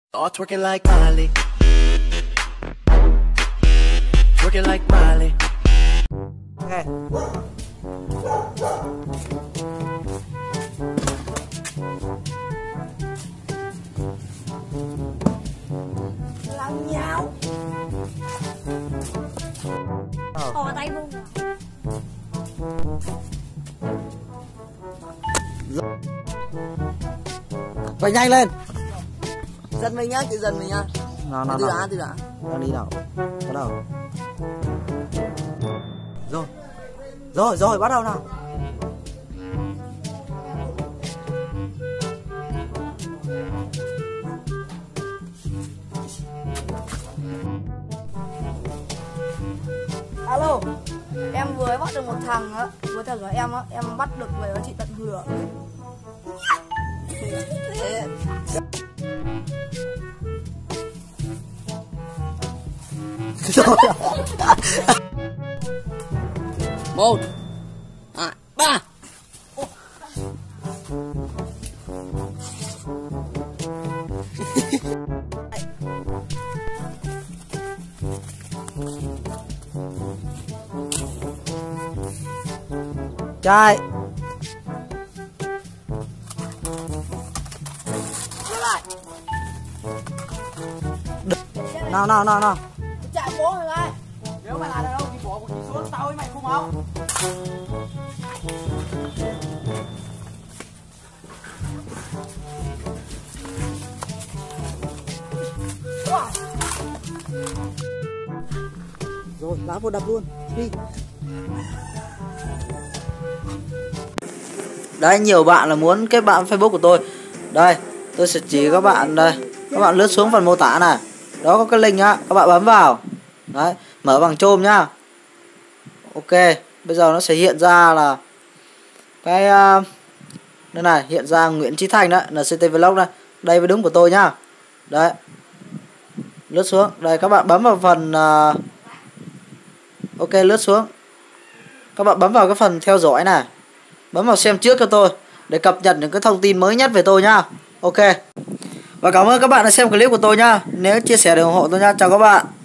All twerking like Miley. Twerking like Miley. Okay. Làm nhau. Thò tay vung. Phải nhanh lên. Giật mình nhá, chị giật mình nhá. Nào. Từ đã. Đang đi nào. Bắt đầu. Rồi, bắt đầu nào. Alo. Em vừa bắt được một thằng á, vừa theo dõi em á, em bắt được về chị tận hưởng. Rồi. 1 2 3. Chạy. Lại. Nào. Chạy bố mày lại. Nếu mày là đàn ông thì bỏ một chỉ xuống, tao với mày không không. Rồi, lá vô đập luôn. Đi. Đấy, nhiều bạn là muốn kết bạn Facebook của tôi. Đây, tôi sẽ chỉ các bạn đây. Các bạn lướt xuống phần mô tả này. Đó có cái link á, các bạn bấm vào. Đấy, mở bằng Chrome nhá. Ok, bây giờ nó sẽ hiện ra là cái đây này, hiện ra Nguyễn Chí Thành đó, NCT Vlog đây. Đây mới đúng của tôi nhá. Đấy. Lướt xuống, đây các bạn bấm vào phần ok, lướt xuống. Các bạn bấm vào cái phần theo dõi này. Bấm vào xem trước cho tôi để cập nhật những cái thông tin mới nhất về tôi nhá. Ok. Và cảm ơn các bạn đã xem clip của tôi nhá. Nếu chia sẻ để ủng hộ tôi nhá. Chào các bạn.